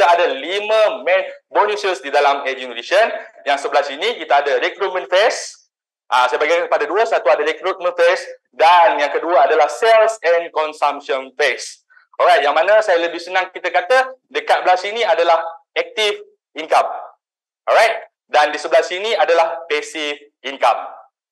kita ada 5 main bonuses di dalam Edge Nutrition. Yang sebelah sini kita ada recruitment phase. Saya bagikan kepada dua. Satu ada recruitment phase dan yang kedua adalah sales and consumption phase. Alright, yang mana saya lebih senang kita kata dekat belah sini adalah active income. Alright, dan di sebelah sini adalah passive income.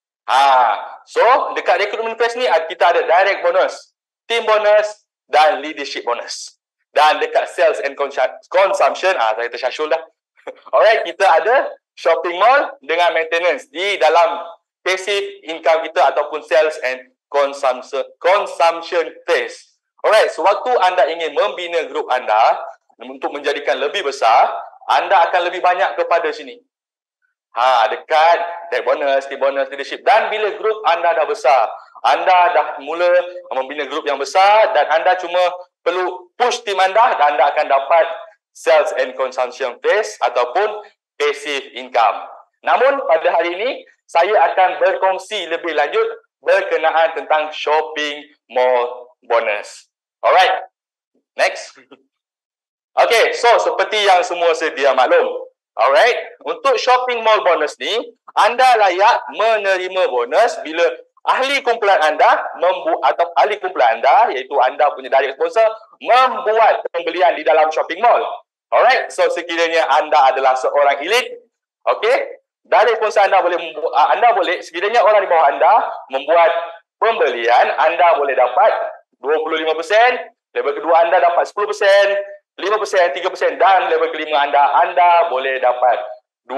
So dekat recruitment phase ni kita ada direct bonus, team bonus dan leadership bonus. Dan dekat sales and consumption, saya tersyashul dah. Alright, kita ada shopping mall dengan maintenance di dalam passive income kita ataupun sales and consumption phase. Alright, sewaktu anda ingin membina grup anda untuk menjadikan lebih besar, anda akan lebih banyak kepada sini. Dekat direct bonus, team bonus, leadership. Dan bila grup anda dah besar, anda dah mula membina grup yang besar dan anda cuma perlu push team anda dan anda akan dapat sales and consumption phase ataupun passive income. Namun pada hari ini, saya akan berkongsi lebih lanjut berkenaan tentang shopping mall bonus. Alright, next. Okay, so seperti yang semua sedia maklum. Alright, untuk shopping mall bonus ni, anda layak menerima bonus bila ahli kumpulan anda atau ahli kumpulan anda, iaitu anda punya direct sponsor, membuat pembelian di dalam shopping mall. Alright, so sekiranya anda adalah seorang elit, okay, direct sponsor anda boleh, sekiranya orang di bawah anda membuat pembelian, anda boleh dapat 25%, level kedua anda dapat 10%, 5%, 3% dan level kelima anda boleh dapat 2%.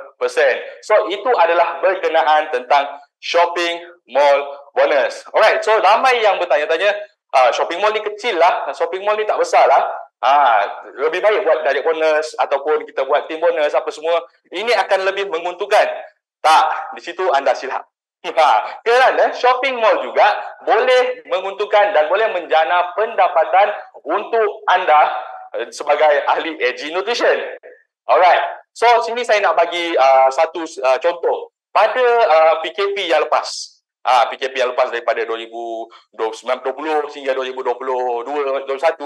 So itu adalah berkenaan tentang shopping mall bonus. Alright, so ramai yang bertanya-tanya, shopping mall ni kecil lah, shopping mall ni tak besar lah. Lebih baik buat direct bonus ataupun kita buat team bonus apa semua. Ini akan lebih menguntungkan. Tak, di situ anda silap. Kerana shopping mall juga boleh menguntungkan dan boleh menjana pendapatan untuk anda sebagai ahli Edge Nutrition. Alright, so sini saya nak bagi satu contoh. Pada PKP yang lepas, PKP yang lepas daripada 2020 hingga 2022-2021,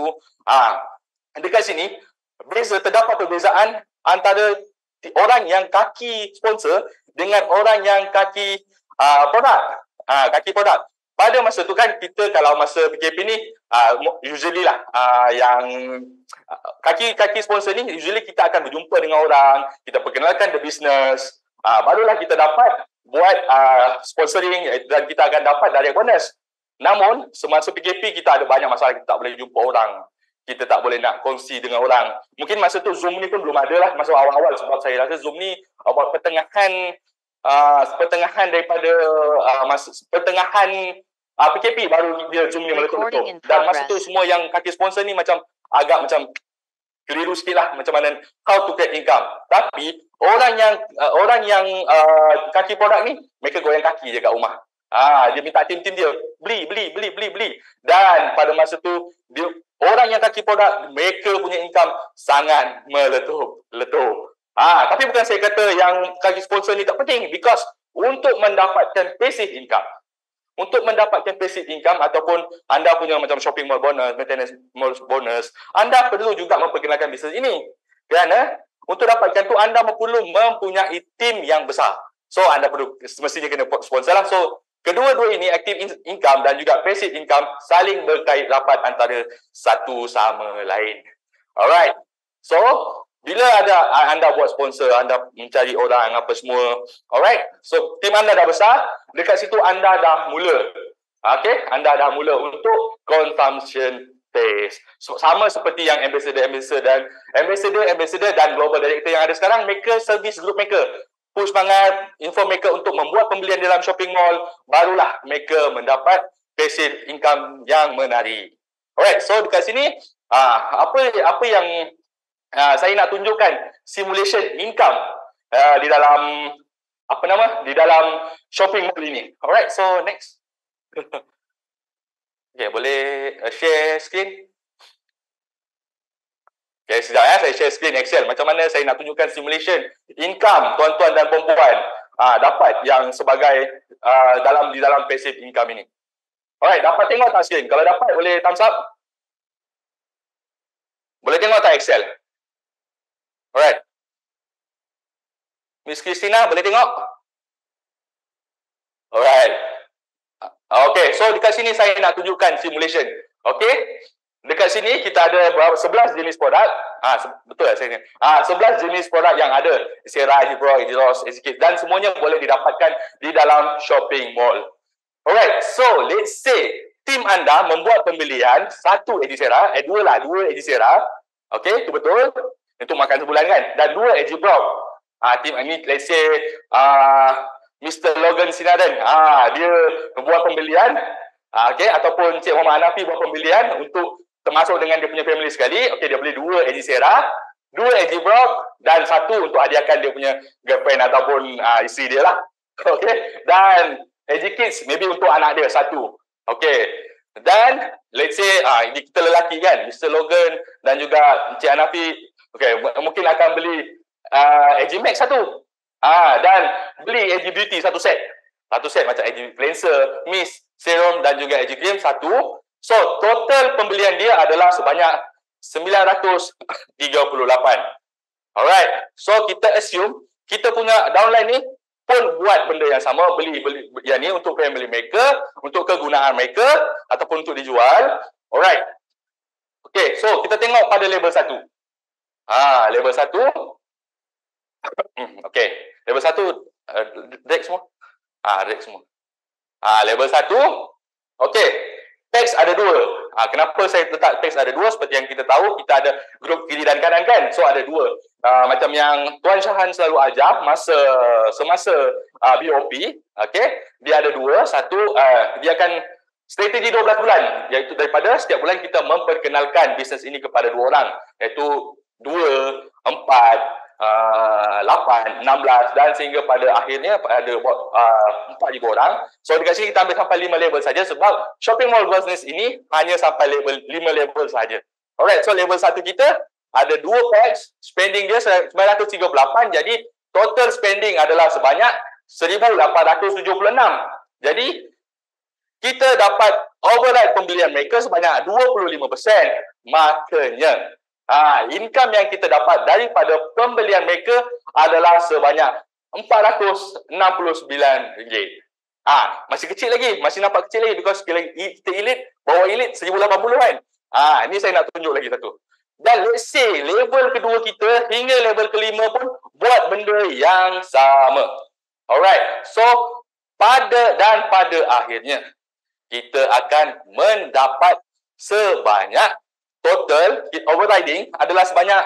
dekat sini terdapat perbezaan antara orang yang kaki sponsor dengan orang yang kaki produk. Kaki produk. Pada masa tu kan kita kalau masa PKP ni usually lah yang kaki sponsor ni usually kita akan berjumpa dengan orang, kita perkenalkan the business, barulah kita dapat buat sponsoring dan kita akan dapat direct bonus. Namun semasa PKP kita ada banyak masalah, kita tak boleh jumpa orang, kita tak boleh nak kongsi dengan orang. Mungkin masa tu Zoom ni pun belum ada lah masa awal-awal, sebab saya rasa Zoom ni buat pertengahan daripada pertengahan PKP baru dia Zoom ni meletup-letup. Dan masa tu semua yang kaki sponsor ni agak macam keliru sikit lah macam mana how to create income. Tapi orang yang kaki produk ni, mereka goyang kaki je kat rumah. Dia minta tim-tim dia beli. Dan pada masa tu orang yang kaki produk, mereka punya income sangat meletup. Tapi bukan saya kata yang kaki sponsor ni tak penting, because untuk mendapatkan passive income, ataupun anda punya macam shopping mall bonus, maintenance mall bonus, anda perlu juga memperkenalkan bisnes ini. Kerana untuk dapatkan tu anda perlu mempunyai tim yang besar. So anda perlu semestinya kena sponsor lah. So kedua-dua ini, active income dan juga passive income, saling berkait rapat antara satu sama lain. Alright. So bila anda buat sponsor, anda mencari orang apa semua, alright. So tim anda dah besar, dekat situ anda dah mula. Okay, anda dah mula untuk consumption phase. So, sama seperti yang ambassador dan global director yang ada sekarang, mereka service group mereka, push semangat, inform mereka untuk membuat pembelian dalam shopping mall, barulah mereka mendapat passive income yang menarik. Alright, so dekat sini apa yang saya nak tunjukkan simulation income di dalam di dalam shopping mall ini. Alright, so next. Okay, boleh share screen? Okay, sekejap saya share screen Excel. Macam mana saya nak tunjukkan simulation income tuan-tuan dan puan-puan dapat yang sebagai di dalam passive income ini. Alright, dapat tengok tak screen? Kalau dapat boleh thumbs up. Boleh tengok tak Excel? Alright. Miss Christina, boleh tengok? Alright. Okay, so dekat sini saya nak tunjukkan simulation. Okay, dekat sini kita ada berapa 11 jenis produk. Betul lah saya ni. 11 jenis produk yang ada. Sierra, Edibrock, Ediros, Ezkit, dan semuanya boleh didapatkan di dalam shopping mall. Alright, so let's say tim anda membuat pembelian satu Ejisera, dua Ejisera. Okay, itu betul. Itu makan sebulan kan? Dan 2 Edibrock. Tim ini let's say Mr. Logan Sinaran, dia buat pembelian, okay, ataupun Cik Muhammad Hanafi buat pembelian untuk termasuk dengan dia punya family sekali. Okay, dia beli 2 Ejisera, 2 Edibrock, dan 1 untuk hadiahkan dia punya girlfriend ataupun isteri dia lah. Okay, dan Ejkids maybe untuk anak dia 1. Okay, dan let's say ini kita lelaki kan, Mr. Logan dan juga Cik Hanafi, okay, mungkin akan beli Ejimax 1. Dan beli Edge Beauty 1 set. 1 set macam Edge Cleanser, Mist, Serum dan juga Edge Cream 1. So, total pembelian dia adalah sebanyak 938. Alright. So, kita assume kita punya downline ni pun buat benda yang sama, beli yang ni untuk family mereka, untuk kegunaan mereka ataupun untuk dijual. Alright. Okay, so kita tengok pada level 1. Level 1. Okay, level 1 Rex semua. Rex semua. Level 1. Okay, teks ada 2. Kenapa saya letak teks ada 2? Seperti yang kita tahu, kita ada grup kiri dan kanan kan. So ada 2. Macam yang Tuan Syahan selalu ajar semasa BOP, okay, dia ada 2. Satu, dia akan strategi 12 bulan, iaitu daripada setiap bulan kita memperkenalkan bisnes ini kepada 2 orang, iaitu 2, 4, 8, 16 dan sehingga pada akhirnya ada 4 juga orang. So dekat sini kita ambil sampai 5 level saja sebab shopping mall business ini hanya sampai level 5 level saja. Alright, so level 1 kita ada 2 packs, spending dia 938, jadi total spending adalah sebanyak 1876. Jadi kita dapat override pembelian mereka sebanyak 25%. Makanya income yang kita dapat daripada pembelian mereka adalah sebanyak RM469. Masih kecil lagi, masih nampak kecil lagi because kita elite, bawah elite 1080 kan. Ini saya nak tunjuk lagi satu. Dan let's say level kedua kita hingga level kelima pun buat benda yang sama. Alright, so pada akhirnya kita akan mendapat sebanyak total overriding adalah sebanyak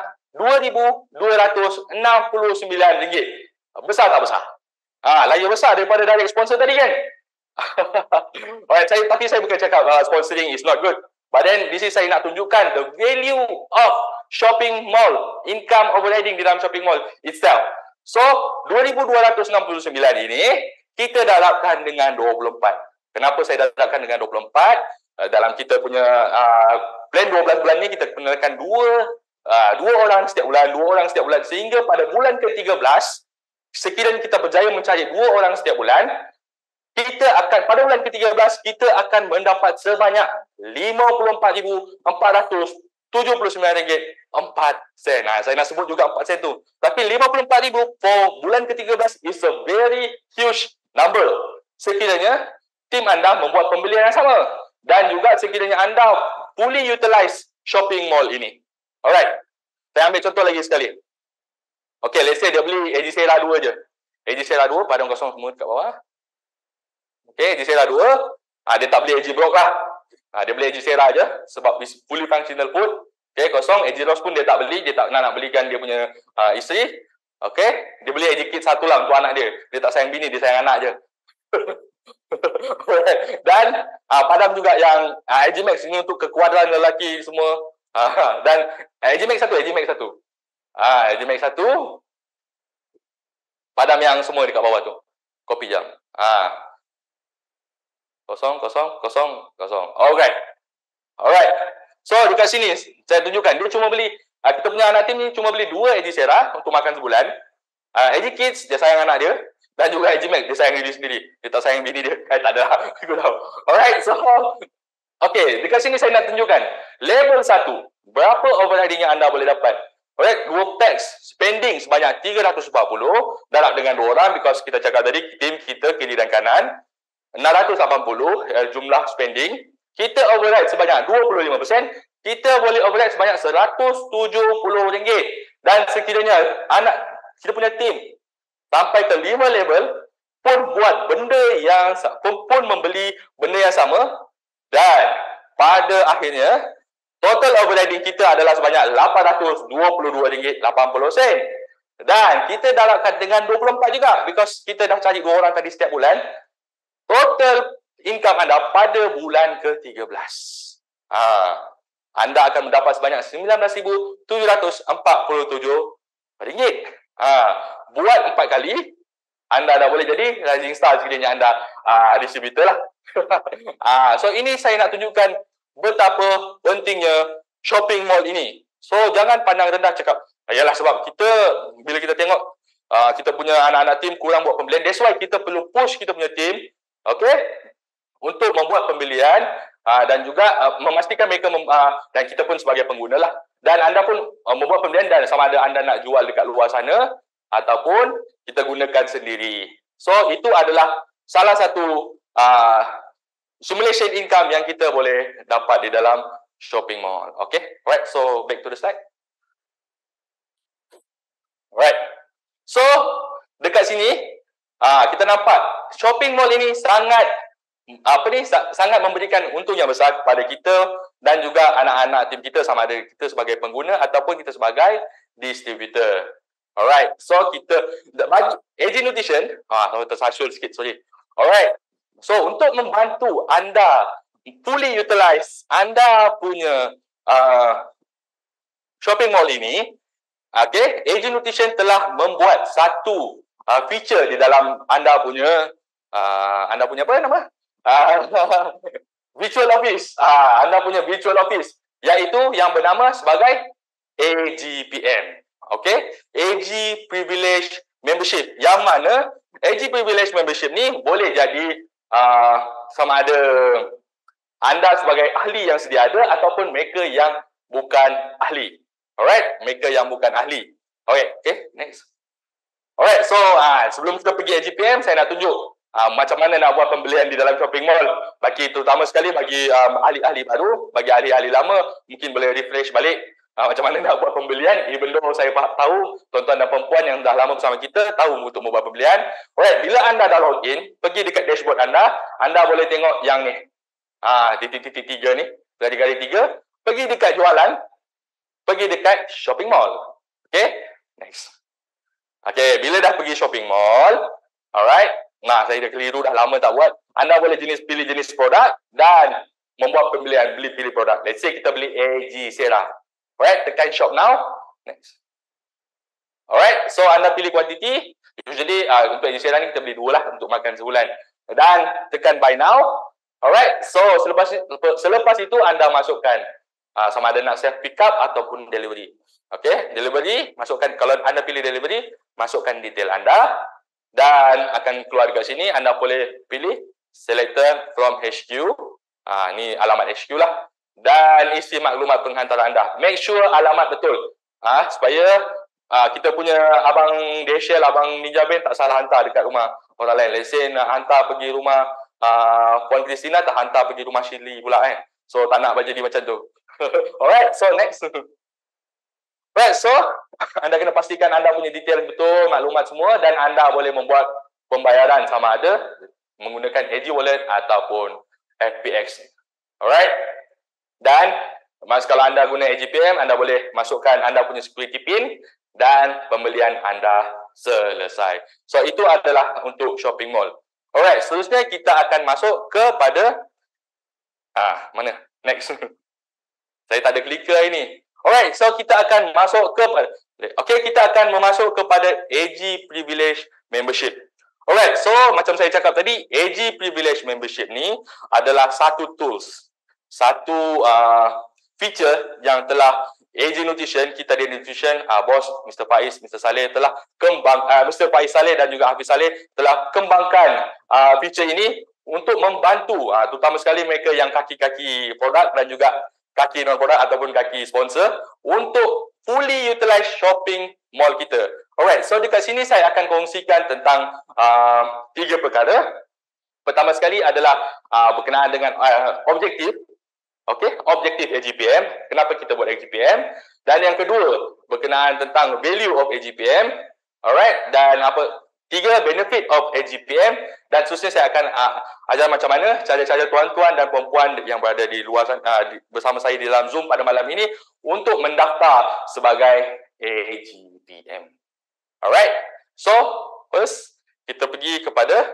RM2,269. Besar tak besar? Lagi besar daripada direct sponsor tadi kan? Alright, tapi saya bukan cakap sponsoring is not good. But then this is saya nak tunjukkan the value of shopping mall, income overriding di dalam shopping mall itself. So, 2,269 ini kita darabkan dengan 24. Kenapa saya darabkan dengan 24? Dalam kita punya plan 12 bulan ni kita kenalkan dua orang setiap bulan sehingga pada bulan ke-13 sekiranya kita berjaya mencari 2 orang setiap bulan, kita akan pada bulan ke-13 kita akan mendapat sebanyak RM54,079.4. Saya nak sebut juga 4 sen tu. Tapi 54,000 for bulan ke-13 is a very huge number. Sekiranya tim anda membuat pembelian yang sama dan juga sekiranya anda fully utilize shopping mall ini. Alright. Saya ambil contoh lagi sekali. Okay, let's say dia beli Ejisera 2 je. Ejisera 2, padang kosong semua kat bawah. Okay, Ejisera 2. Dia tak beli Edibrock lah. Dia beli Ejisera je sebab fully functional food. Okay, kosong. Ediros pun dia tak beli. Dia tak nak belikan dia punya isteri. Okay, dia beli Ejkids 1 lah untuk anak dia. Dia tak sayang bini, dia sayang anak je. Dan Padam juga yang Ejimax ini untuk kekuatan lelaki semua. Dan Ejimax 1 Ejimax 1 Padam yang semua dekat bawah tu. Kopi jam. Kosong. Alright. So dekat sini saya tunjukkan dia cuma beli kita punya anak tim ni cuma beli 2 Ejisera untuk makan sebulan. Ejikids dia sayang anak dia. Dan juga Ejimax, dia sayang diri sendiri. Dia tak sayang bini dia. Tak ada lah. Aku tahu. Alright, so okay, dekat sini saya nak tunjukkan level 1. Berapa overriding yang anda boleh dapat? Alright, 2 packs. spending sebanyak 340 darab dengan 2 orang because kita cakap tadi tim kita kiri dan kanan 680 jumlah spending. Kita override sebanyak 25%, kita boleh override sebanyak RM170. Dan sekiranya anak kita punya tim sampai ke 5 level pun buat benda yang pun membeli benda yang sama, dan pada akhirnya total overriding kita adalah sebanyak RM822.80. Dan kita darabkan dengan 24 juga because kita dah cari 2 orang tadi setiap bulan. Total income anda pada bulan ke-13. Anda akan mendapat sebanyak RM19,747. Buat 4 kali, anda dah boleh jadi rising star sekiranya anda distributor lah. So ini saya nak tunjukkan betapa pentingnya shopping mall ini. So jangan pandang rendah cakap, yalah sebab kita, bila kita tengok kita punya anak-anak tim kurang buat pembelian, that's why kita perlu push kita punya tim, okay, untuk membuat pembelian dan juga memastikan mereka dan kita pun sebagai pengguna lah, dan anda pun membuat pembelian, dan sama ada anda nak jual dekat luar sana ataupun kita gunakan sendiri. So itu adalah salah satu simulation income yang kita boleh dapat di dalam shopping mall. Okay, alright, so back to the slide. Alright, so dekat sini kita nampak shopping mall ini sangat memberikan untung yang besar kepada kita dan juga anak-anak tim kita, sama ada kita sebagai pengguna ataupun kita sebagai distributor. Alright, so kita bagi AG Nutrition, tersasul sikit, sorry. Alright, so untuk membantu anda fully utilize anda punya shopping mall ini, okay, AG Nutrition telah membuat satu feature di dalam anda punya apa nama? Virtual office. Anda punya virtual office, iaitu yang bernama sebagai AGPM. Okay, AG Privilege Membership, yang mana AG Privilege Membership ni boleh jadi sama ada anda sebagai ahli yang sedia ada ataupun mereka yang bukan ahli. Alright, mereka yang bukan ahli. Okay, next. Alright, so sebelum kita pergi AGPM, saya nak tunjuk macam mana nak buat pembelian di dalam shopping mall. Terutama sekali bagi ahli-ahli baru, bagi ahli-ahli lama mungkin boleh refresh balik macam mana nak buat pembelian. Even though saya tahu tuan-tuan dan perempuan yang dah lama bersama kita tahu untuk membuat pembelian. Alright, bila anda dah login, pergi dekat dashboard anda boleh tengok yang ni. Titik-titik 3 ni, garis-garis 3. Pergi dekat jualan, pergi dekat shopping mall. Okay, next. Okay, bila dah pergi shopping mall, alright, saya dah keliru, dah lama tak buat. Anda boleh pilih jenis produk dan membuat pembelian, pilih produk. Let's say kita beli AG Sera. Alright, tekan shop now. Next. Alright, so anda pilih quantity. Usually untuk AG Sera ni kita beli 2 lah untuk makan sebulan. Dan tekan buy now. Alright, so selepas itu anda masukkan sama ada nak self pick up ataupun delivery. Okay, delivery, masukkan, kalau anda pilih delivery, masukkan detail anda dan akan keluar dekat sini. Anda boleh pilih selector from HQ. Ni alamat HQ lah. Dan isi maklumat penghantaran anda. Make sure alamat betul. Supaya kita punya abang Deshel, abang Ninja Ben tak salah hantar dekat rumah orang lain. Let's say nak hantar pergi rumah Puan Christina, tak hantar pergi rumah Shirley pula kan. So tak nak jadi macam tu. Alright, so next. Right, so anda kena pastikan anda punya detail betul, maklumat semua, dan anda boleh membuat pembayaran sama ada menggunakan AG Wallet ataupun FPX. Alright. Dan kalau anda guna AGPM, anda boleh masukkan anda punya security pin dan pembelian anda selesai. So itu adalah untuk shopping mall. Alright, seterusnya kita akan masuk kepada mana? Next. Saya tak ada clicker ini. Alright, so kita akan masuk kepada kita akan memasuk kepada AG Privilege Membership. Alright, so macam saya cakap tadi, AG Privilege Membership ni adalah satu tools, satu feature yang telah AG Nutrition, kita di Nutrition, bos Mr. Faiz, Mr. Saleh telah Mr. Faiz Saleh dan juga Hafiz Saleh telah kembangkan feature ini untuk membantu terutama sekali mereka yang kaki-kaki produk dan juga kaki non-product ataupun kaki sponsor untuk fully utilize shopping mall kita. Alright, so dekat sini saya akan kongsikan tentang 3 perkara. Pertama sekali adalah berkenaan dengan objektif. Okey, objektif AGPM. Kenapa kita buat AGPM? Dan yang kedua, berkenaan tentang value of AGPM. Alright, dan tiga, benefit of AGPM. Dan seterusnya saya akan ajar macam mana cara-cara tuan-tuan dan perempuan yang berada di luar bersama saya di dalam Zoom pada malam ini untuk mendaftar sebagai AGPM. Alright, so first kita pergi kepada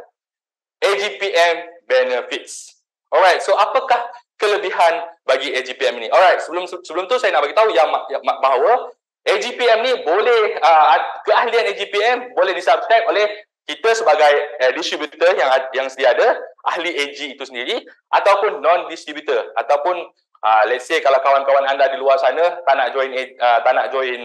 AGPM benefits. Alright, so apakah kelebihan bagi AGPM ini? Alright, sebelum tu saya nak bagi tahu yang bahawa AGPM ni boleh keahlian AGPM boleh disubscribe oleh kita sebagai distributor yang sedia ada, ahli AG itu sendiri, ataupun non-distributor, ataupun let's say kalau kawan-kawan anda di luar sana tak nak join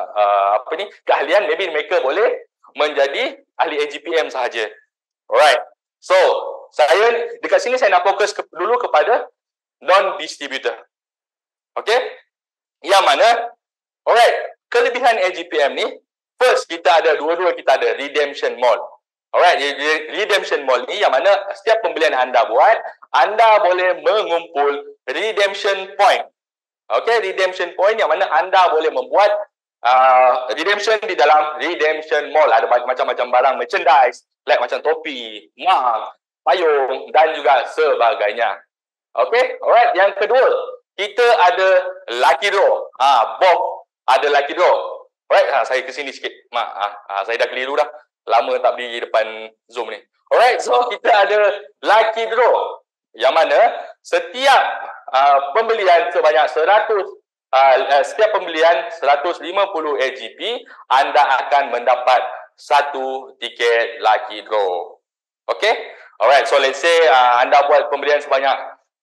keahlian, maybe mereka boleh menjadi ahli AGPM sahaja. Alright, so saya dekat sini saya nak fokus dulu kepada non-distributor. Okay, yang mana alright, kelebihan AGPM ni, first kita ada kita ada redemption mall. Alright, redemption mall ni yang mana setiap pembelian anda buat, anda boleh mengumpul redemption point. Okay, redemption point yang mana anda boleh membuat redemption di dalam redemption mall. Ada macam-macam barang merchandise, like macam topi, mug, payung dan juga sebagainya. Okay, alright, yang kedua, kita ada lucky draw. Both ada lucky draw. Alright, saya ke sini sikit. Saya dah keliru dah. Lama tak berdiri depan Zoom ni. Alright, so kita ada lucky draw. Yang mana setiap pembelian sebanyak 100 setiap pembelian 150 AGP, anda akan mendapat satu tiket lucky draw. Okay? Alright, so let's say anda buat pembelian sebanyak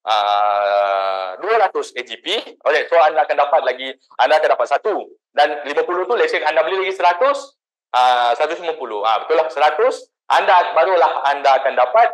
200 AGP. Alright, so anda akan dapat satu. Dan 50 tu, let's say anda beli lagi 100, 150. Betul lah, 100, barulah anda akan dapat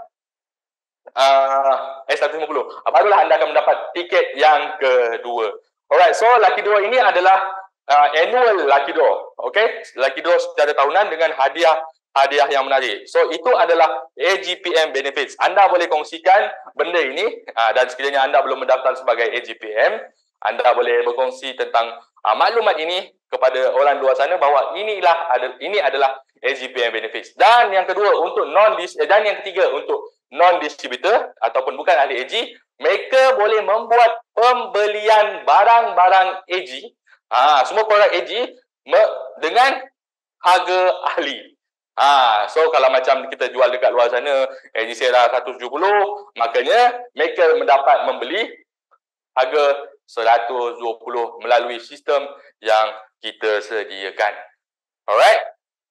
150. Barulah anda akan mendapat tiket yang kedua. Alright, so lucky draw ini adalah annual lucky draw. Okay, lucky draw secara tahunan dengan hadiah yang menarik. So itu adalah AGPM benefits. Anda boleh kongsikan benda ini dan sekiranya anda belum mendaftar sebagai AGPM, anda boleh berkongsi tentang maklumat ini kepada orang luar sana bahawa ini adalah AGPM benefits. Dan yang kedua dan yang ketiga untuk non-distributor ataupun bukan ahli AG, mereka boleh membuat pembelian barang-barang AG, semua produk AG dengan harga ahli. So kalau macam kita jual dekat luar sana AG Sera 170, makanya mereka mendapat membeli harga 120 melalui sistem yang kita sediakan. Alright.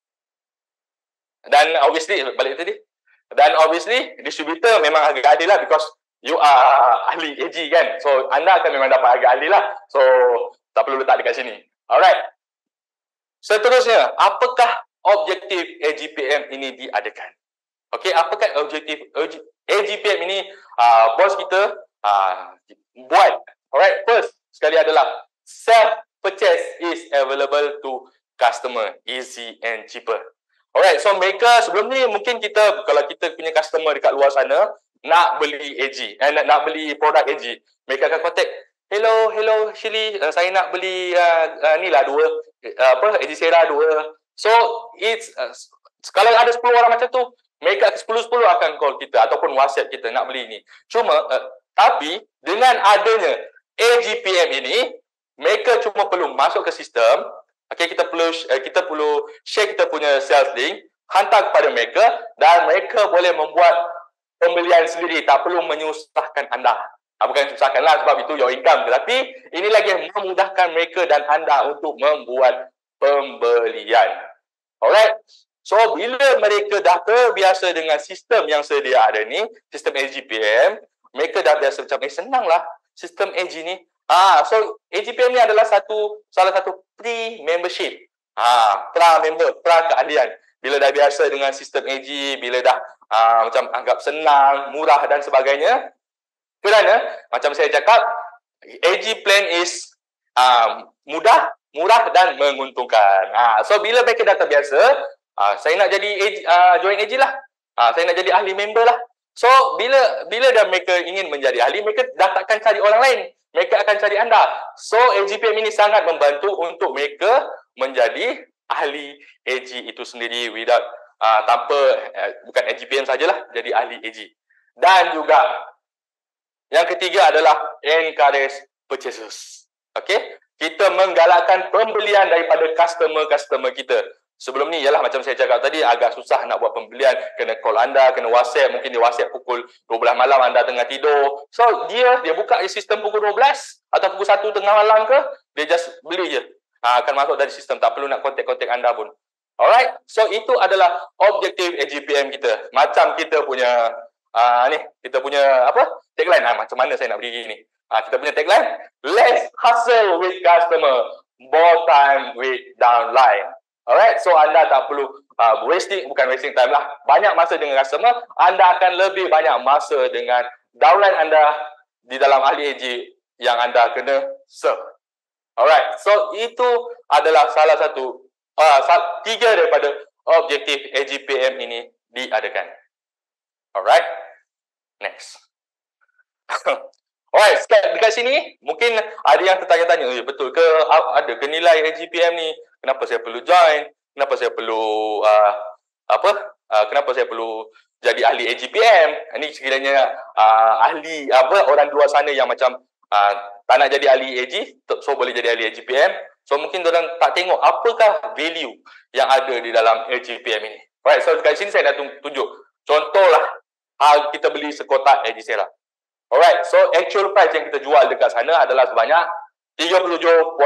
Dan obviously distributor memang harga adil lah, because you are ahli AG kan. So anda akan memang dapat harga adil lah. So tak perlu letak dekat sini. Alright. Seterusnya, apakah objektif AGPM ini diadakan? Okey, apakah objektif AGPM ini bos kita buat? Alright, first sekali adalah self-purchase is available to customer, easy and cheaper. Alright, so mereka sebelum ni mungkin kalau kita punya customer dekat luar sana nak beli AG, nak beli produk AG, mereka akan contact, hello Shirley, saya nak beli ni lah AG Sera 2. So it's kalau ada 10 orang macam tu, mereka 10 akan call kita ataupun WhatsApp kita nak beli ni. Tapi dengan adanya AGPM ini, mereka cuma perlu masuk ke sistem. Okay, kita perlu share kita punya sales link, hantar kepada mereka dan mereka boleh membuat pembelian sendiri, tak perlu menyusahkan anda. Bukan susahkanlah sebab itu your income, tetapi ini lagi memudahkan mereka dan anda untuk membuat pembelian. Alright. So bila mereka dah terbiasa dengan sistem yang sedia ada ni, sistem AGPM, mereka dah biasa macam senanglah sistem AG ni. So AGPM ni adalah salah satu pre-membership. Pra-keahlian. Bila dah biasa dengan sistem AG, bila dah macam anggap senang, murah dan sebagainya. Kerana macam saya cakap, AG plan is mudah, murah dan menguntungkan. So bila mereka dah terbiasa, saya nak jadi join AG lah. Saya nak jadi ahli member lah. So bila dah mereka ingin menjadi ahli, mereka dah takkan cari orang lain. Mereka akan cari anda. So AGPM ini sangat membantu untuk mereka menjadi ahli AG itu sendiri without tanpa bukan AGPM sajalah, jadi ahli AG. Dan juga yang ketiga adalah encourage purchases. Okay? Kita menggalakkan pembelian daripada customer-customer kita. Sebelum ni, ialah macam saya cakap tadi, agak susah nak buat pembelian. Kena call anda, kena WhatsApp. Mungkin dia WhatsApp pukul 12 malam, anda tengah tidur. So, dia buka sistem pukul 12 atau pukul 1 tengah malam ke, dia just beli je. Akan masuk dari sistem. Tak perlu nak kontak-kontak anda pun. Alright? So, itu adalah objektif AGPM kita. Macam kita punya kita punya tagline. Macam mana saya nak berdiri ni? Kita punya tagline, less hustle with customer, more time with downline. Alright, so anda tak perlu bukan wasting time lah. Banyak masa dengan customer, anda akan lebih banyak masa dengan downline anda di dalam ahli AG yang anda kena serve. Alright, so itu adalah salah satu 3 daripada objektif AGPM ini diadakan. Alright, next. Alright, dekat sini mungkin ada yang tertanya-tanya, betul ke ada ke nilai AGPM ni? Kenapa saya perlu join? Kenapa saya perlu kenapa saya perlu jadi ahli AGPM? Ini sekiranya ahli orang luar sana yang macam tak nak jadi ahli AG, so boleh jadi ahli AGPM. So mungkin diorang tak tengok apakah value yang ada di dalam AGPM ini. Alright, so dekat sini saya nak tunjuk contohlah kita beli sekotak AG Sera. Alright, so actual price yang kita jual dekat sana adalah sebanyak $37.5.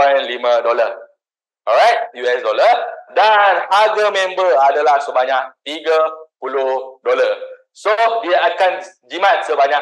Alright, US dollar. Dan harga member adalah sebanyak $30. So, dia akan jimat sebanyak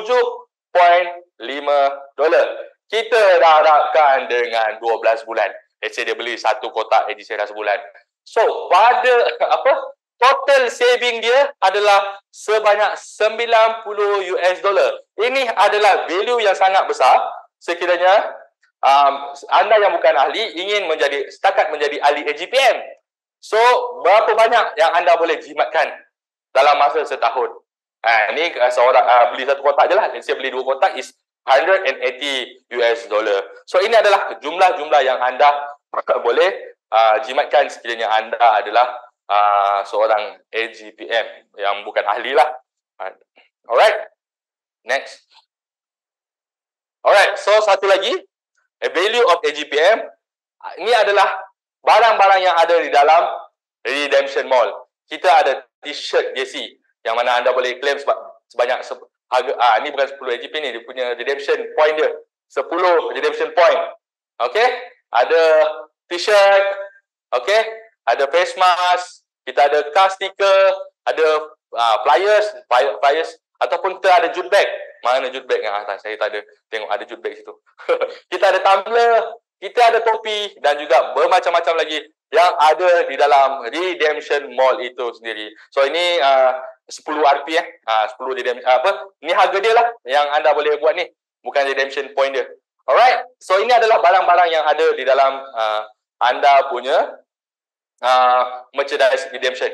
$7.5. Kita dah harapkan dengan 12 bulan. Let's say dia beli satu kotak Edisera sebulan. So, pada total saving dia adalah sebanyak $90. Ini adalah value yang sangat besar sekiranya anda yang bukan ahli ingin setakat menjadi ahli AGPM. So, berapa banyak yang anda boleh jimatkan dalam masa setahun? Ini seorang beli satu kotak je lah. Let's say beli 2 kotak is $180. So, ini adalah jumlah-jumlah yang anda boleh jimatkan sekiranya anda adalah seorang AGPM yang bukan ahli lah. Alright, next. Alright, so satu lagi, value of AGPM. Ini adalah barang-barang yang ada di dalam Redemption Mall. Kita ada t-shirt jersey yang mana anda boleh claim sebanyak harga. Ini bukan 10 AGPM ni, dia punya redemption point dia 10 redemption point. Okay, ada t-shirt, okay, ada face mask, kita ada car sticker, ada flyers ataupun kita ada jute bag. Mana jute bag? Saya tak ada tengok ada jute bag situ. Kita ada tumbler, kita ada topi dan juga bermacam-macam lagi yang ada di dalam Redemption Mall itu sendiri. So ini 10 Rp 10 redemption ni harga dia lah yang anda boleh buat ni, bukan redemption point dia. Alright, so ini adalah barang-barang yang ada di dalam anda punya merchandise redemption.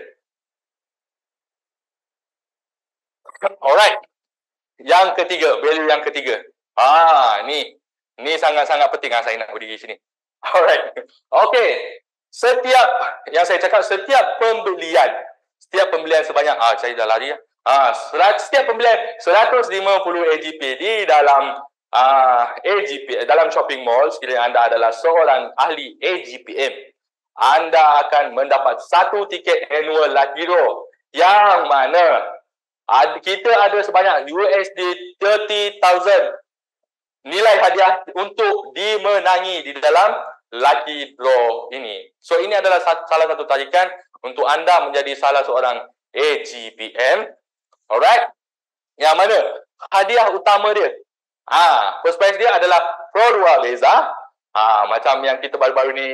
Alright, yang ketiga, value yang ketiga. Ni sangat-sangat penting saya nak berdiri sini. Alright, okay. Setiap pembelian sebanyak saya dah lari ya. Setiap pembelian 150 AGP di dalam AGP dalam shopping mall, sekiranya anda adalah seorang ahli AGPM, anda akan mendapat satu tiket annual Lucky Draw yang mana kita ada sebanyak USD 30,000 nilai hadiah untuk dimenangi di dalam Lucky Draw ini. So ini adalah salah satu tarikan untuk anda menjadi salah seorang AGPM. Alright, yang mana hadiah utama dia, first prize dia adalah Pro 2 Beza. Macam yang kita baru-baru ni,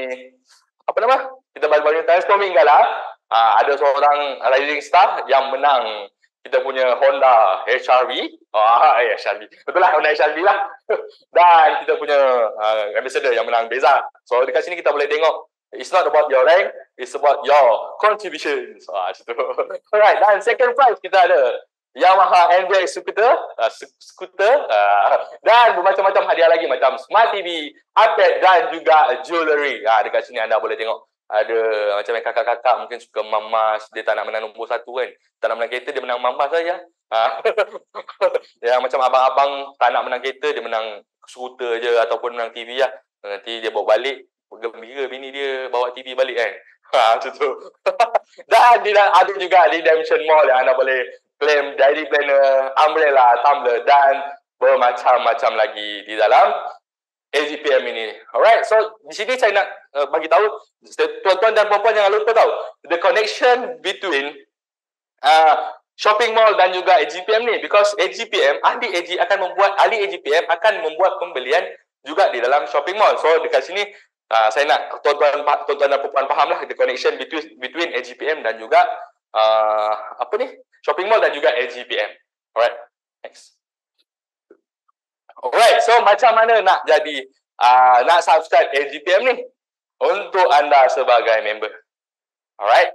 kita baru-baru ni Transforming Gala, ada seorang rising star yang menang. Kita kita punya Honda HRV. HRV. Betul lah, Honda HRV lah. Dan kita punya ambassador yang menang Beza. So dekat sini kita boleh tengok, it's not about your rank, it's about your contributions. Situ. Alright, dan second prize kita ada Yamaha NZ scooter, dan bermacam-macam hadiah lagi macam Smart TV, iPad dan juga jewellery. Dekat sini anda boleh tengok ada macam yang kakak-kakak mungkin suka mamas, dia tak nak menang nombor 1 kan. Tak nak menang kereta, dia menang mamas saja. Yang macam abang-abang tak nak menang kereta, dia menang skuter je ataupun menang TV lah. Nanti dia bawa balik, gembira bini dia bawa TV balik kan. Macam tu. Dan ada juga Redemption Mall yang anda boleh claim diary planner, umbrella, tumbler dan bermacam-macam lagi di dalam AGPM ini. Alright, so di sini saya nak bagi tahu tuan-tuan dan puan-puan jangan lupa tahu the connection between shopping mall dan juga AGPM ni, because ahli AGPM akan membuat pembelian juga di dalam shopping mall. So dekat sini saya nak tuan-tuan dan puan-puan fahamlah the connection between AGPM dan juga shopping mall dan juga AGPM. Alright, next. Alright, so macam mana nak jadi nak subscribe AGPM ni untuk anda sebagai member? Alright.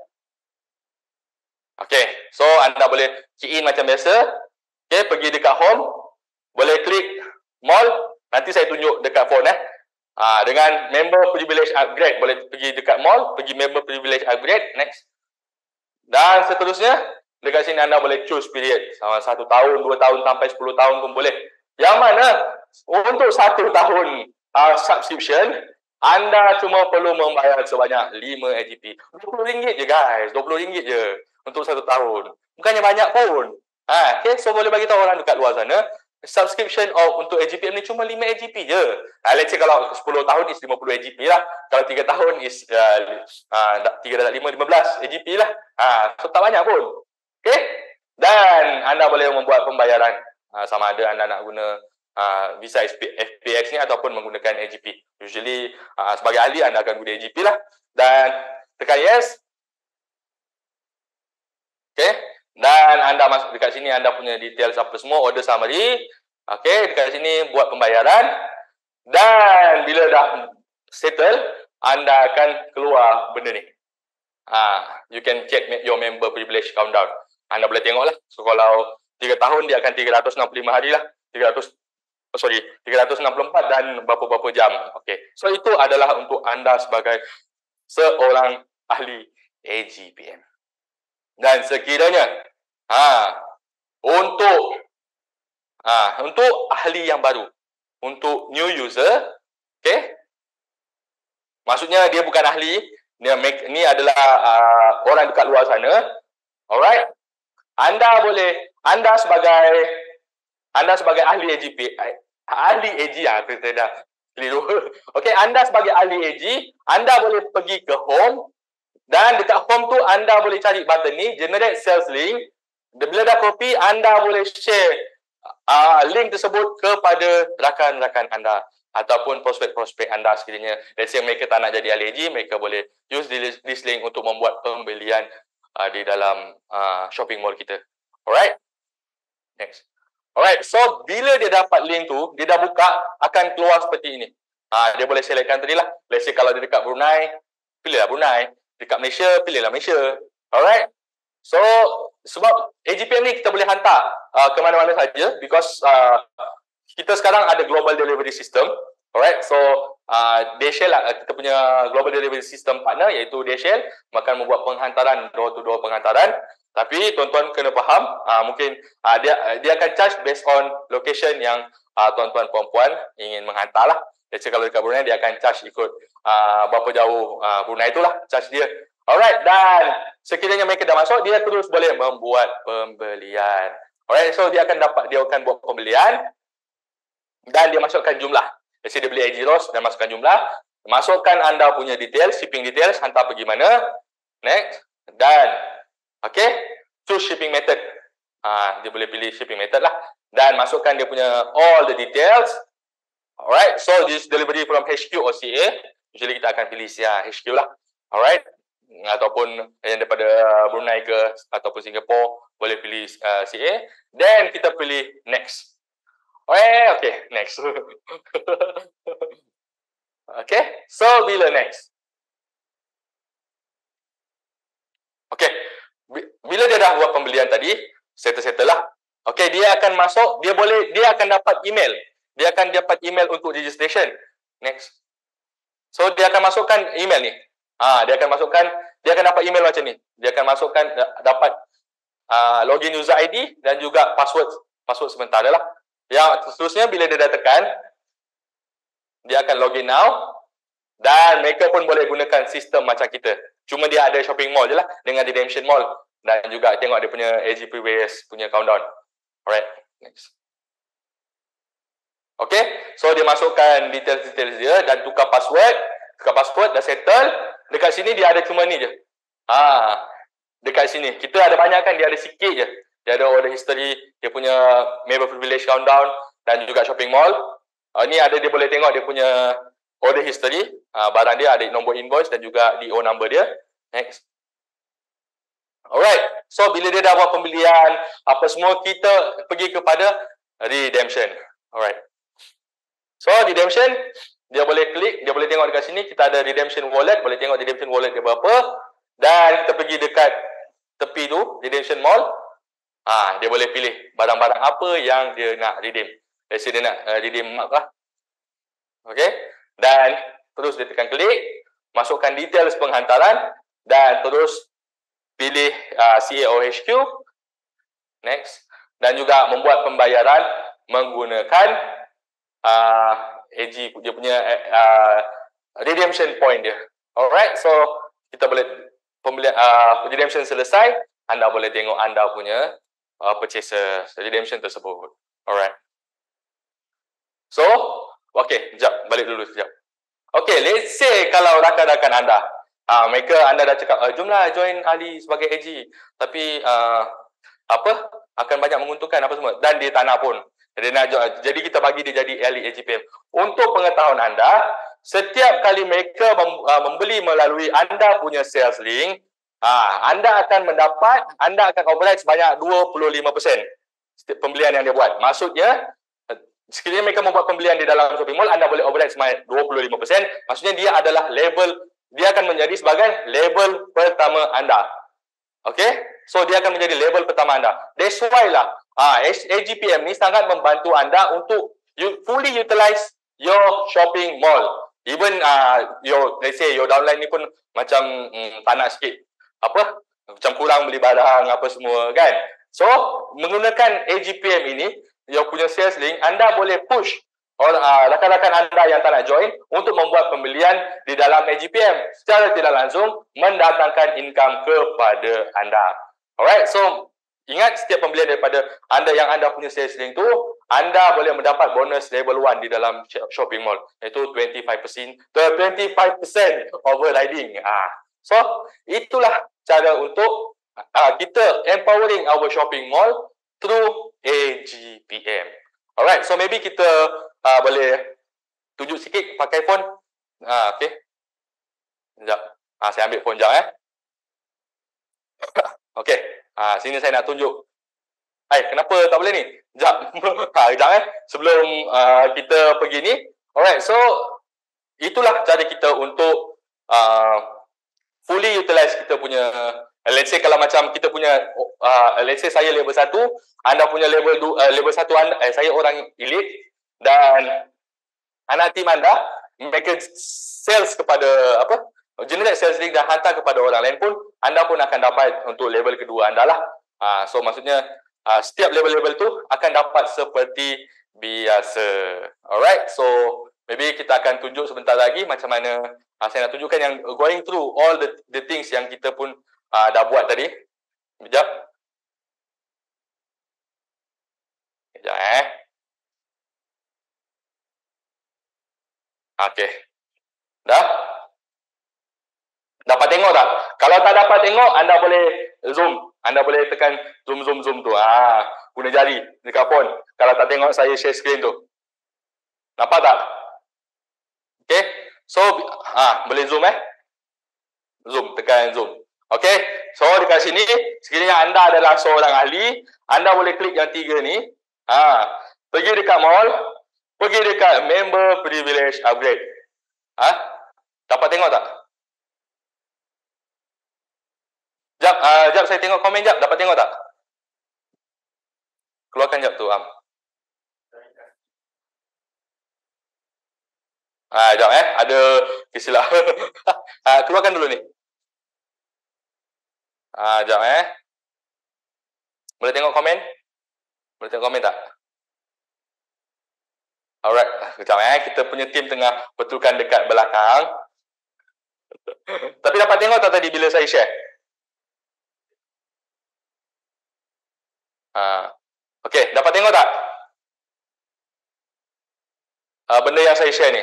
Okay, so anda boleh key in macam biasa. Okay, pergi dekat home, boleh klik mall, nanti saya tunjuk dekat phone dengan member privilege upgrade, boleh pergi dekat mall, pergi member privilege upgrade, next. Dan seterusnya, dekat sini anda boleh choose period, sama 1 tahun, 2 tahun sampai 10 tahun pun boleh. Yang mana untuk 1 tahun subscription, anda cuma perlu membayar sebanyak 5 AGP. RM20 je guys, RM20 je untuk 1 tahun. Bukannya banyak pun. Okay, so boleh bagi tahu orang dekat luar sana, subscription untuk AGPM ni cuma 5 AGP je. Let's say kalau 10 tahun is 50 AGP lah. Kalau 3 tahun is 3 dan 5, 15 AGP lah. So tak banyak pun. Okay, dan anda boleh membuat pembayaran sama ada anda nak guna Visa FPX ni ataupun menggunakan AGP. Usually sebagai ahli anda akan guna AGP lah. Dan tekan yes. Okay, dan anda masuk dekat sini, anda punya details apa semua, order summary. Okay, dekat sini buat pembayaran. Dan bila dah settle, anda akan keluar benda ni. You can check your member privilege countdown. Anda boleh tengok lah. So kalau 3 tahun dia akan 365 hari lah. 364 dan berapa-berapa jam. Okay. So itu adalah untuk anda sebagai seorang ahli AGPM. Dan sekiranya untuk ahli yang baru, untuk new user, okay, maksudnya dia bukan ahli, ni adalah orang dekat luar sana. Alright, anda sebagai ahli AG, kita dah keliru. Okay, anda sebagai ahli AG, anda boleh pergi ke home. Dan dekat home tu anda boleh cari button ni, generate sales link. Bila dah copy, anda boleh share link tersebut kepada rakan-rakan anda ataupun prospek-prospek anda sekiranya. Let's say mereka tak nak jadi ahli AG, mereka boleh use this link untuk membuat pembelian di dalam shopping mall kita. Alright? Next. Alright, so bila dia dapat link tu, dia dah buka, akan keluar seperti ini. Dia boleh selectkan tadi lah. Let's say kalau dia dekat Brunei, pilihlah Brunei. Dekat Malaysia, pilihlah Malaysia. Alright? So, sebab AGPM ni kita boleh hantar ke mana-mana saja because kita sekarang ada global delivery system. Alright? So, DHL lah, kita punya global delivery system partner iaitu DHL akan membuat penghantaran, door-to-door penghantaran. Tapi tuan-tuan kena faham, mungkin dia akan charge based on location yang tuan-tuan puan-puan ingin menghantar lah. Let's say kalau dekat Brunei, dia akan charge ikut berapa jauh Brunei itulah charge dia. Alright, dan sekiranya mereka dah masuk, dia terus boleh membuat pembelian. Alright, so dia akan buat pembelian dan dia masukkan jumlah. Let's say dia beli AG Ross dan masukkan jumlah. Masukkan anda punya details, shipping details, hantar pergi mana. Next. Dan, okay, choose shipping method. Dia boleh pilih shipping method lah. Dan masukkan dia punya all the details. Alright, so this delivery from HQ or CA. Usually kita akan pilih HQ lah. Alright, ataupun yang daripada Brunei ke ataupun Singapore. boleh pilih CA, then kita pilih next. Okay, next. Okay, so bila next? Okay, bila dia dah buat pembelian tadi, settle lah. Okay, dia akan masuk, dia akan dapat email. Dia akan dapat email untuk registration. Next. So dia akan masukkan email ni. Dia akan dapat email macam ni. Dia akan masukkan dapat login user ID dan juga password sementara lah. Yang seterusnya bila dia dah tekan, dia akan login now dan mereka pun boleh gunakan sistem macam kita. Cuma dia ada shopping mall je lah dengan redemption mall dan juga tengok dia punya AGPWS punya countdown. Alright, next. Okay, so dia masukkan details dia dan tukar password dah settle. Dekat sini dia ada cuma ni je. Dekat sini kita ada banyak kan, dia ada sikit je. Dia ada order history, dia punya member privilege countdown dan juga shopping mall. Ni ada, dia boleh tengok dia punya order history, barang dia ada nombor invoice dan juga DO number dia. Next. Alright, so bila dia dah buat pembelian apa semua, kita pergi kepada redemption. Alright. So redemption, dia boleh klik, dia boleh tengok dekat sini kita ada redemption wallet, boleh tengok redemption wallet dia berapa, dan kita pergi dekat tepi tu redemption mall. Dia boleh pilih barang-barang apa yang dia nak redeem. Let's say dia nak redeem mug lah. Okay, dan terus dia tekan klik, masukkan details penghantaran dan terus pilih CAOHQ. Next. Dan juga membuat pembayaran menggunakan AG dia punya redemption point dia. Alright, so kita boleh pembelian redemption selesai, anda boleh tengok anda punya purchaser redemption tersebut. Alright. So, okay, balik dulu sekejap. Okay, let's say kalau rakan-rakan anda, anda dah cakap, jomlah join Ali sebagai AG, tapi akan banyak menguntungkan apa semua, dan dia tak nak pun. Jadi kita bagi dia jadi Ali AGPM. Untuk pengetahuan anda, setiap kali mereka membeli melalui anda punya sales link, anda akan override sebanyak 25% setiap pembelian yang dia buat. Maksudnya, sekiranya mereka membuat pembelian di dalam shopping mall, anda boleh override sebanyak 25%. Maksudnya dia akan menjadi sebagai label pertama anda. Okay? So, dia akan menjadi label pertama anda. That's why lah, AGPM ni sangat membantu anda untuk fully utilize your shopping mall. Even, let's say, your downline ni pun macam tak nak sikit. Macam kurang beli barang, apa semua, kan? So, menggunakan AGPM ini, your punya sales link, anda boleh push rakan-rakan anda yang tak nak join untuk membuat pembelian di dalam AGPM. Secara tidak langsung, mendatangkan income kepada anda. Alright, so ingat setiap pembelian daripada anda yang anda punya sales link tu, anda boleh mendapat bonus level 1 di dalam shopping mall, iaitu 25% overriding. So, itulah cara untuk kita empowering our shopping mall through AGPM. Alright, so maybe kita boleh tunjuk sikit pakai phone. Okay. Sekejap. Saya ambil phone sekejap. Okay. Sini saya nak tunjuk. Kenapa tak boleh ni? Sekejap. Sebelum kita pergi ni. Alright, so itulah cara kita untuk fully utilize kita punya, let's say kalau macam kita punya, let's say saya level 1, anda punya level 1, saya orang elite, dan anak tim anda, mereka sales kepada generate sales link dan hantar kepada orang lain pun, anda pun akan dapat untuk level kedua anda lah. So maksudnya, setiap level-level tu akan dapat seperti biasa. Alright, so maybe kita akan tunjuk sebentar lagi macam mana. Saya nak tunjukkan yang going through all the things yang kita pun dah buat tadi. Sekejap. Okay. Dah? Dapat tengok tak? Kalau tak dapat tengok, anda boleh zoom. Anda boleh tekan zoom tu. Guna jari dekat phone. Kalau tak tengok saya share screen tu. Nampak tak? Okay. So, boleh zoom Zoom, tekan zoom. Okay. so dekat sini, sekiranya anda adalah seorang ahli, anda boleh klik yang 3 ni. Pergi dekat mall, pergi dekat member privilege upgrade. Dapat tengok tak? Jap, saya tengok komen jap. Dapat tengok tak? Keluarkan jap tu, jap ada kesilapan. Keluarkan dulu ni. Jap Boleh tengok komen? Boleh tengok komen tak? Alright, kejap kita punya tim tengah betulkan dekat belakang. Tapi dapat tengok tak tadi bila saya share? Okey, dapat tengok tak? Benda yang saya share ni.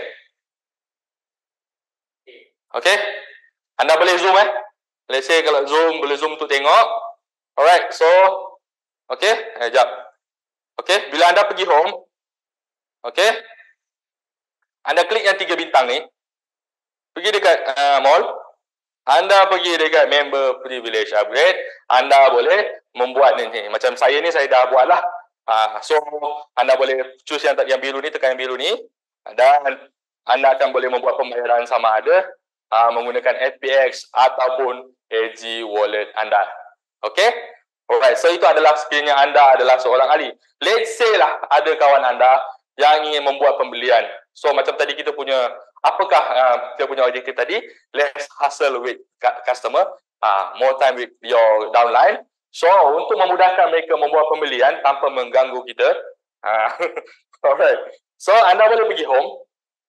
Okey? Anda boleh zoom Let's say kalau zoom, boleh zoom untuk tengok. Alright, so okey, jap. Okey, bila anda pergi home, okey, anda klik yang 3 bintang ni, pergi dekat mall, anda pergi dekat member privilege upgrade, anda boleh membuat ni. Macam saya ni, saya dah buat lah. So, anda boleh choose yang biru ni, tekan yang biru ni, dan anda akan boleh membuat pembayaran sama ada menggunakan FPX ataupun AG wallet anda. Okey? Alright, so itu adalah sekiranya anda adalah seorang ahli. Let's say lah ada kawan anda yang ingin membuat pembelian. So macam tadi kita punya, apakah kita punya objektif tadi? Less hustle with customer, more time with your downline. So untuk memudahkan mereka membuat pembelian tanpa mengganggu kita. Alright, so anda boleh pergi home.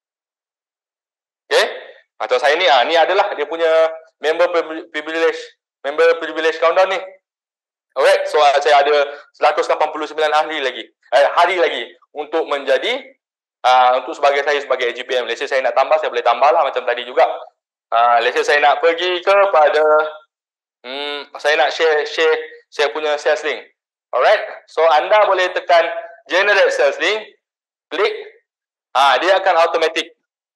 Okay, macam saya ni, ni adalah dia punya member privilege countdown ni. Alright, so saya ada 189 hari lagi untuk menjadi untuk saya sebagai AGPM. Let's say saya nak tambah, saya boleh tambah lah macam tadi juga. Let's say saya nak pergi kepada saya nak share saya punya sales link. Alright, so anda boleh tekan generate sales link, klik, dia akan automatic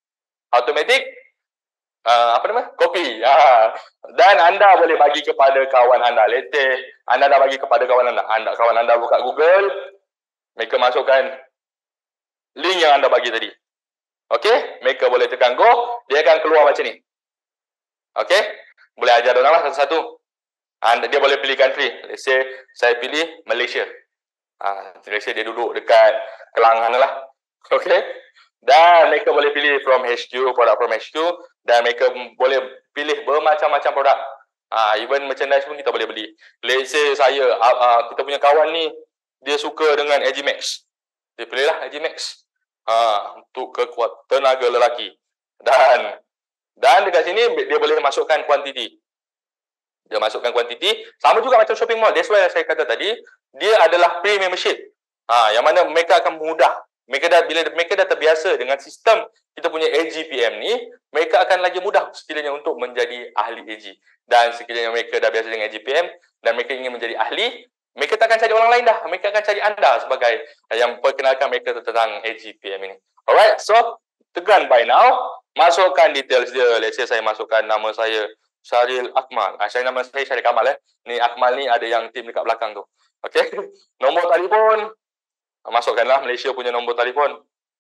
copy. Dan anda boleh bagi kepada kawan anda. Let's say anda dah bagi kepada kawan anda buka Google, mereka masukkan link yang anda bagi tadi. Okey, mereka boleh tekan go, dia akan keluar macam ni. Okey, boleh ajar dia orang lah satu-satu. Dia boleh pilih country. Let's say saya pilih Malaysia. Malaysia dia duduk dekat Kelang sana lah. Okey. Dan mereka boleh pilih from produk from HQ, dan mereka boleh pilih bermacam-macam produk. Even merchandise pun kita boleh beli. Let's say kita punya kawan ni, dia suka dengan AG Max. Dia pilihlah AG Max. Untuk kekuatan tenaga lelaki. Dan dekat sini dia boleh masukkan kuantiti. Dia masukkan kuantiti. Sama juga macam shopping mall. That's why saya kata tadi, dia adalah pre-membership. Yang mana mereka akan mudah. Bila mereka dah terbiasa dengan sistem kita punya AGPM ni, mereka akan lagi mudah sekiranya untuk menjadi ahli AG. Dan sekiranya mereka dah biasa dengan AGPM dan mereka ingin menjadi ahli, mereka tak akan cari orang lain dah. Mereka akan cari anda sebagai yang perkenalkan mereka tentang AGPM ini. Alright, so tekan buy now, masukkan details dia. Let's say saya masukkan nama saya Syaril Akmal. Nama saya Syaril Kamal. Ni Akmal ni ada yang tim dekat belakang tu. Okay. Nombor telefon, masukkanlah Malaysia punya nombor telefon.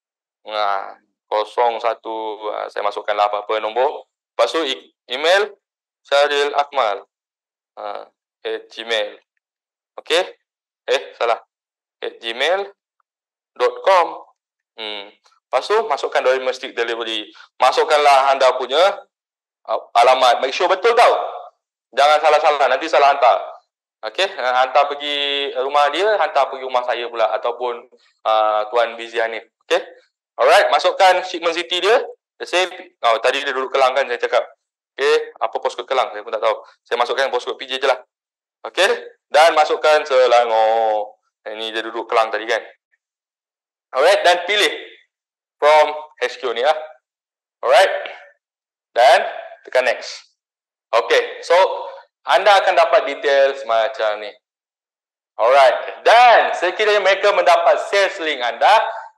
01, saya masukkanlah apa-apa nombor. Lepas tu email Syaril Akmal @gmail. Okey? Salah. @gmail.com. Lepas tu masukkan domestic delivery. Masukkanlah anda punya alamat. Make sure betul tau. Jangan salah-salah, nanti salah hantar. Okey, hantar pergi rumah dia, hantar pergi rumah saya pula ataupun Tuan Bizi Hanif. Okey. Alright, masukkan shipment city dia. Tadi dia duduk Kelang kan saya cakap. Okey, apa postcode Kelang saya pun tak tahu. Saya masukkan postcode PJ je lah. Okey, dan masukkan Selangor. Ini dia duduk Kelang tadi kan. Alright, dan pilih from HQ ni lah. Alright. Dan tekan next. Okey, so anda akan dapat details macam ni. Alright. Dan sekiranya mereka mendapat sales link anda,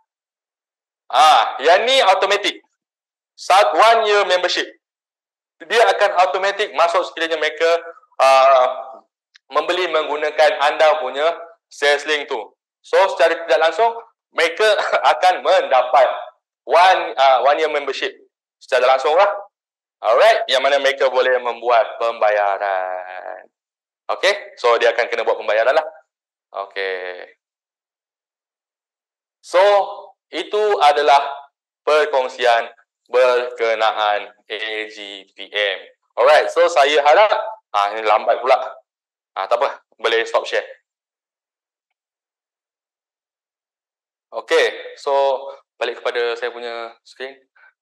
yang ni automatic. 1 year membership. Dia akan automatic masuk sekiranya mereka membeli menggunakan anda punya sales link tu. So secara tidak langsung mereka akan mendapat one year membership secara langsung lah. Alright, yang mana mereka boleh membuat pembayaran. Okay, so dia akan kena buat pembayaran lah. Okay. So itu adalah perkongsian berkenaan AGPM. Alright, so saya harap ini lambat pula. Tak apa, boleh stop share. Okay, so balik kepada saya punya screen.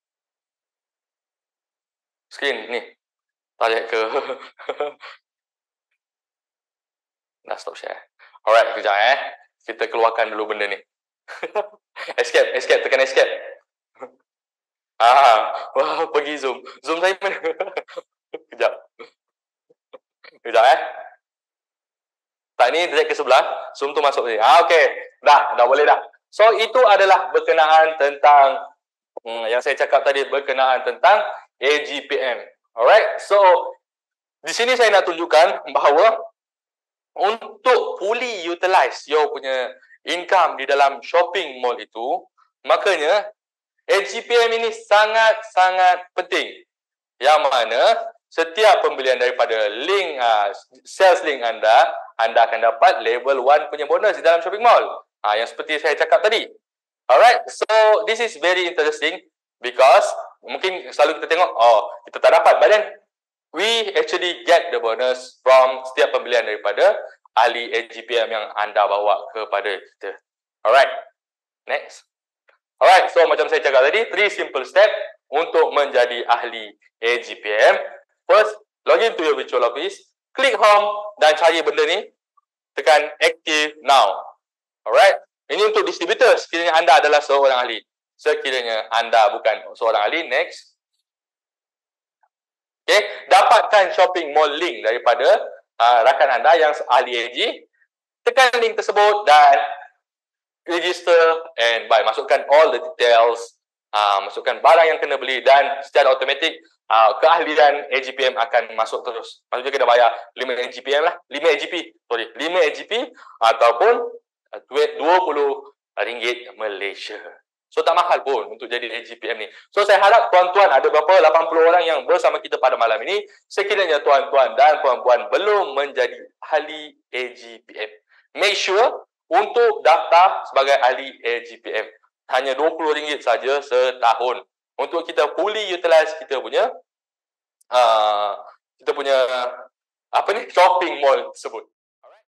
Screen ni. Tarik ke. Dah stop share. Alright, kejap kita keluarkan dulu benda ni. Escape, tekan escape. Wah, pergi zoom. Zoom saya mana? Kejap. Tak, ni drag ke sebelah, zoom tu masuk sini. Okey. Dah boleh dah. So itu adalah berkenaan tentang yang saya cakap tadi, berkenaan tentang AGPM. Alright. So di sini saya nak tunjukkan bahawa untuk fully utilize your punya income di dalam shopping mall itu, makanya AGPM ini sangat-sangat penting. Yang mana setiap pembelian daripada link sales link anda akan dapat level 1 punya bonus di dalam shopping mall. Yang seperti saya cakap tadi. Alright, so this is very interesting because mungkin selalu kita tengok, kita tak dapat, but then we actually get the bonus from setiap pembelian daripada ahli AGPM yang anda bawa kepada kita. Alright, next. Alright, so macam saya cakap tadi, 3 simple step untuk menjadi ahli AGPM. First, login to your virtual office, klik home dan cari benda ni, tekan active now. Alright, ini untuk distributor sekiranya anda adalah seorang ahli. Sekiranya anda bukan seorang ahli, next. Okay, dapatkan shopping mall link daripada rakan anda yang ahli AG. Tekan link tersebut dan register and buy. Masukkan all the details, masukkan barang yang kena beli dan secara automatik keahlian AGPM akan masuk terus. Maksudnya kena bayar 5 AGPM lah, 5 AGP ataupun RM20 Malaysia. So tak mahal pun untuk jadi AGPM ni. So saya harap tuan-tuan, ada berapa 80 orang yang bersama kita pada malam ini, sekiranya tuan-tuan dan puan-puan belum menjadi ahli AGPM, make sure untuk daftar sebagai ahli AGPM. Hanya RM20 saja setahun untuk kita fully utilize kita punya shopping mall tersebut.